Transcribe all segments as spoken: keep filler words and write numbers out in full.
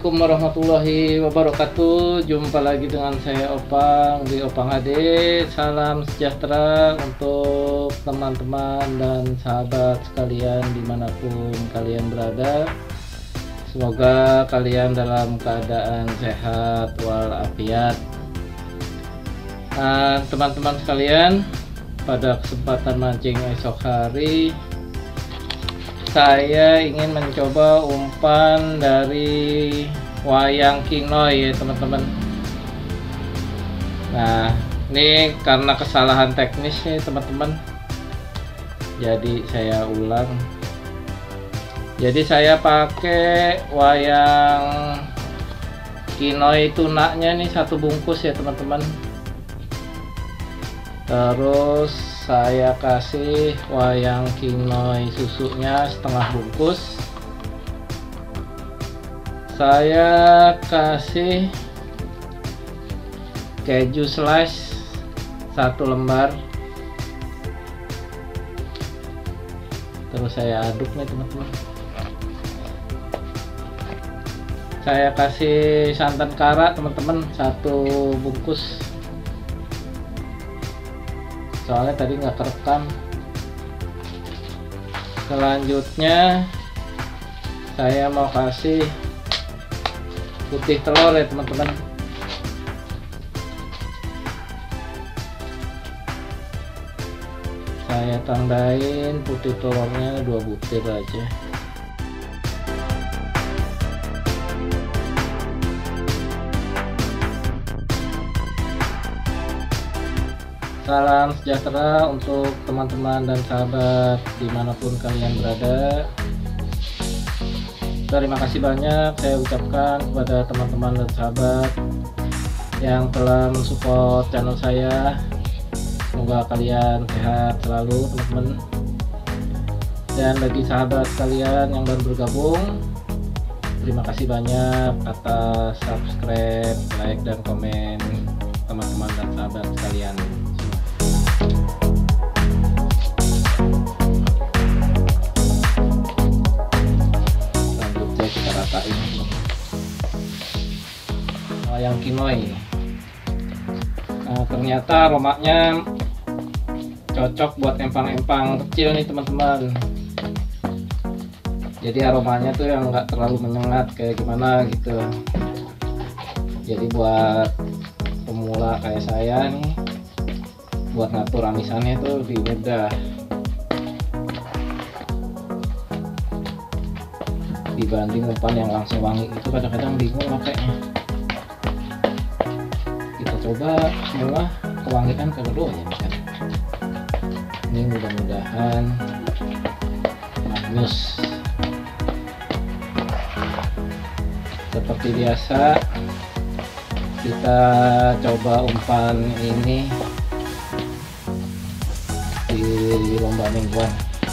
Assalamualaikum warahmatullahi wabarakatuh. Jumpa lagi dengan saya Opang di Opang Ade. Salam sejahtera untuk teman-teman dan sahabat sekalian dimanapun kalian berada. Semoga kalian dalam keadaan sehat walafiat. Nah, teman-teman sekalian, pada kesempatan mancing esok hari saya ingin mencoba umpan dari wayang kinoy ya teman-teman. Nah, ini karena kesalahan teknis nih teman-teman, jadi saya ulang. Jadi saya pakai wayang kinoy tunanya nih satu bungkus ya teman-teman. Terus saya kasih wayang kinoy susunya setengah bungkus. Saya kasih keju slice satu lembar. Terus saya aduk nih teman-teman. Saya kasih santan kara teman-teman satu bungkus. Soalnya tadi nggak kerekam. Selanjutnya saya mau kasih putih telur ya teman-teman. Saya tambahin putih telurnya dua butir aja. Salam sejahtera untuk teman-teman dan sahabat dimanapun kalian berada. Terima kasih banyak saya ucapkan kepada teman-teman dan sahabat yang telah mensupport channel saya. Semoga kalian sehat selalu teman-teman. Dan bagi sahabat kalian yang baru bergabung, terima kasih banyak atas subscribe, like, dan komen teman-teman dan sahabat sekalian. Selanjutnya kita ratain wayang kinoy. Nah, ternyata aromanya cocok buat empang-empang kecil nih teman-teman. Jadi aromanya tuh yang enggak terlalu menyengat kayak gimana gitu. Jadi buat pemula kayak saya nih, buat ngatur amisannya itu lebih mudah dibanding umpan yang langsung wangi itu, kadang-kadang bingung makanya. Kita coba semua kewangian keduanya kan. Ini mudah-mudahan magnus. Seperti biasa kita coba umpan ini di lomba mingguan,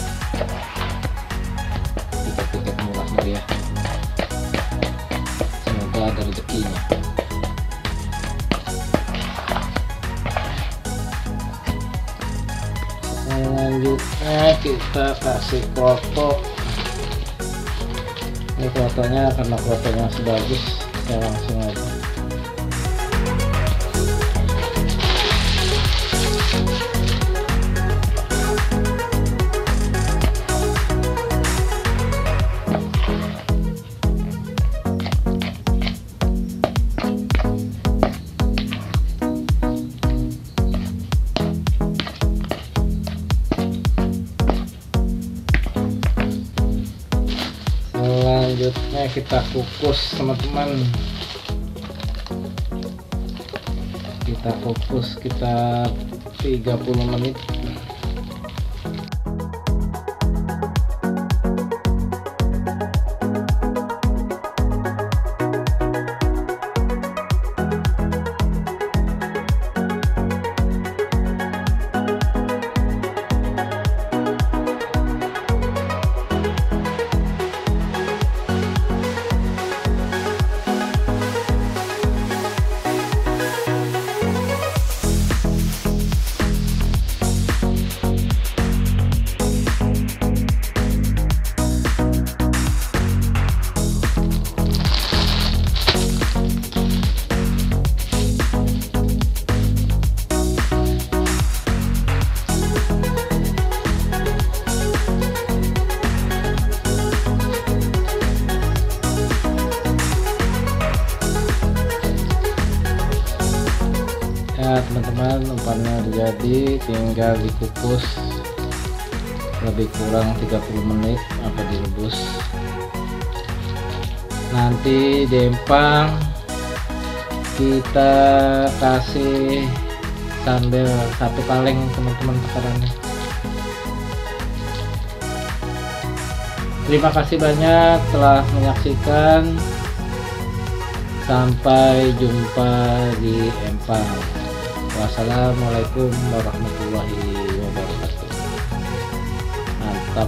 tiket-tiket murah meriah. Semoga ada rezekinya. Selanjutnya kita kasih foto. Ini fotonya karena fotonya masih bagus, saya langsung aja. Selanjutnya kita kukus teman-teman. Kita kukus sekitar tiga puluh menit. teman-teman. Umpannya udah jadi, tinggal dikukus lebih kurang tiga puluh menit apa direbus. Nanti diempang kita kasih sambal satu kaleng teman-teman takarannya. Terima kasih banyak telah menyaksikan. Sampai jumpa di empang. Wassalamualaikum warahmatullahi wabarakatuh. Mantap.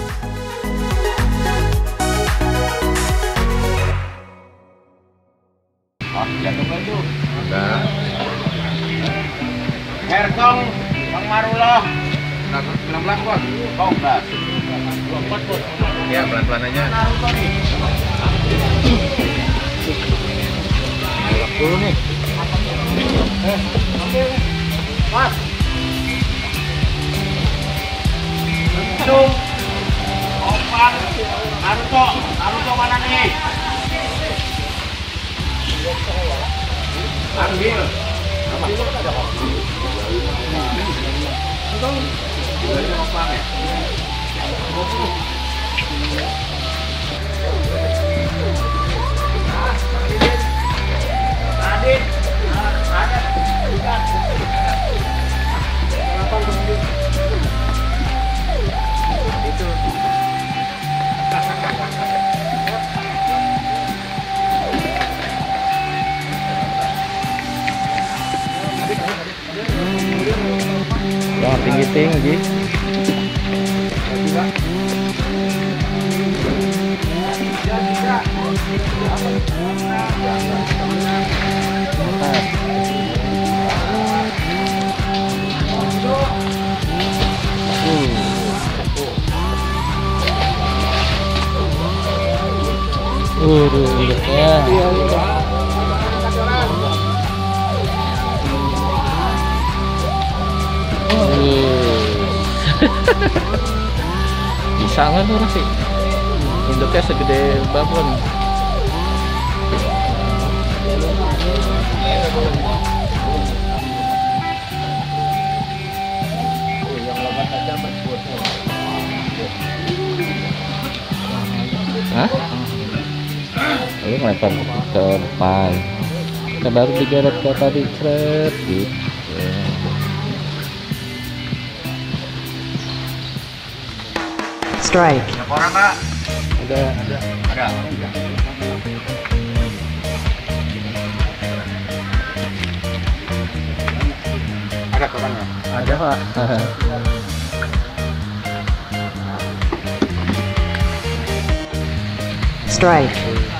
Oh, jatuh baju. Ada. Herkong, Bang Marullah. Pelan-pelan bos. Kau belas. Ya pelan-pelan aja. Dulu nih. Eh, oke. Mas. Langsung. Opan. Naruto, Naruto mana nih? Ambil. Adit, ada juga. Itu. Jangan tinggi-tinggi. Uh, ya. Bisa nggak tuh sih? Induknya segede babon. Hah? Lalu melempar ke depan. Kita baru digeret ke tadi, cret gitu. Strike. Berapa orang, Pak? Ada, ada. Ada. Ada orangnya. Ada Pak. Strike.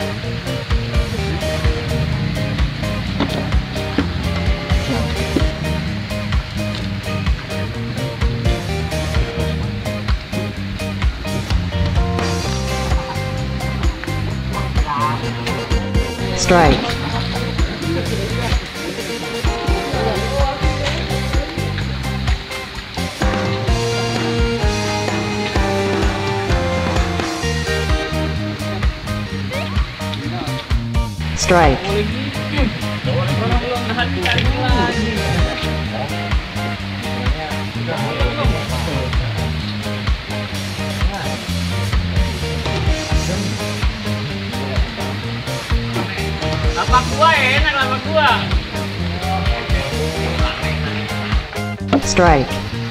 Strike. Strike. Lapak gua enak, lapak gua. Strike.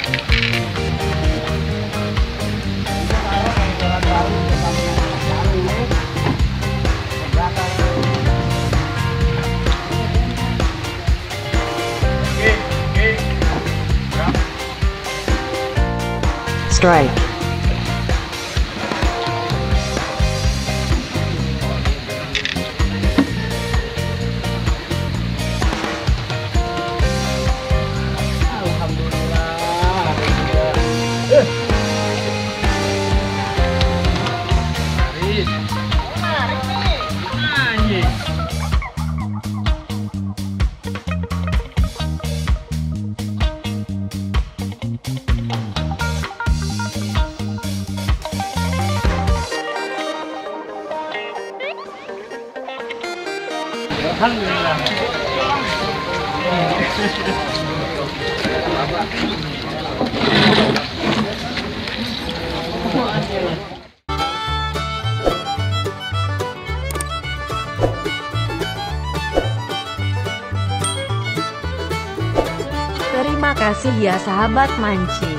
Strike. Alhamdulillah. Terima kasih ya sahabat mancing.